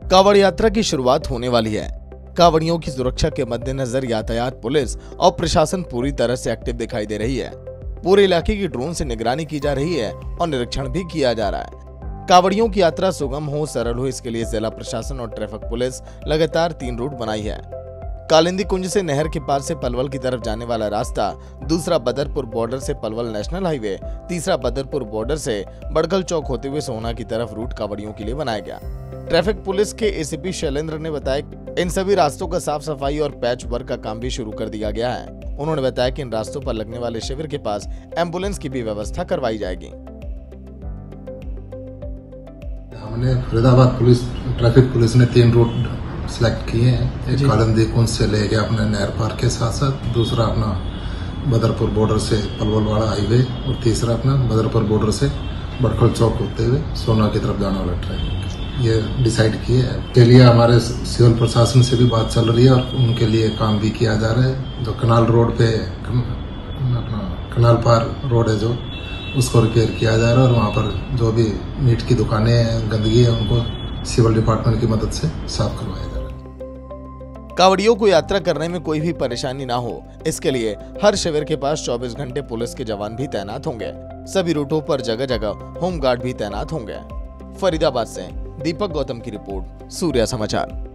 कांवड़ यात्रा की शुरुआत होने वाली है। कांवड़ियों की सुरक्षा के मद्देनजर यातायात पुलिस और प्रशासन पूरी तरह से एक्टिव दिखाई दे रही है। पूरे इलाके की ड्रोन से निगरानी की जा रही है और निरीक्षण भी किया जा रहा है। कांवड़ियों की यात्रा सुगम हो, सरल हो, इसके लिए जिला प्रशासन और ट्रैफिक पुलिस लगातार 3 रूट बनाई है। कालिंदी कुंज से नहर के पार से पलवल की तरफ जाने वाला रास्ता, दूसरा बदरपुर बॉर्डर से पलवल नेशनल हाईवे, तीसरा बदरपुर बॉर्डर से बड़गल चौक होते हुए सोहना की तरफ रूट कांवड़ियों के लिए बनाया गया। ट्रैफिक पुलिस के एसीपी शैलेंद्र ने बताया इन सभी रास्तों का साफ सफाई और पैच वर्क का काम भी शुरू कर दिया गया है। उन्होंने बताया कि इन रास्तों पर लगने वाले शिविर के पास एम्बुलेंस की भी व्यवस्था करवाई जाएगी। हमने फरीदाबाद पुलिस ट्रैफिक पुलिस ने 3 रूट सिलेक्ट किए हैं। एक कालिंदी कुंज से लेके अपने नहर पार के साथ साथ, दूसरा अपना बदरपुर बॉर्डर से पलवल वाला हाईवे और तीसरा अपना बदरपुर बॉर्डर से बड़खल चौक होते हुए सोना की तरफ जाने वाला ट्रैक ये डिसाइड किए हैं। के लिए हमारे सिविल प्रशासन से भी बात चल रही है और उनके लिए काम भी किया जा रहा है। जो कनाल रोड पे कनाल पार रोड है जो उसको रिपेयर किया जा रहा है और वहाँ पर जो भी मीट की दुकानें हैं, गंदगी है, उनको सिविल डिपार्टमेंट की मदद से साफ करवाया जा रहा है। कांवड़ियों को यात्रा करने में कोई भी परेशानी ना हो, इसके लिए हर शिविर के पास 24 घंटे पुलिस के जवान भी तैनात होंगे। सभी रूटों पर जगह जगह होमगार्ड भी तैनात होंगे। फरीदाबाद से दीपक गौतम की रिपोर्ट, सूर्या समाचार।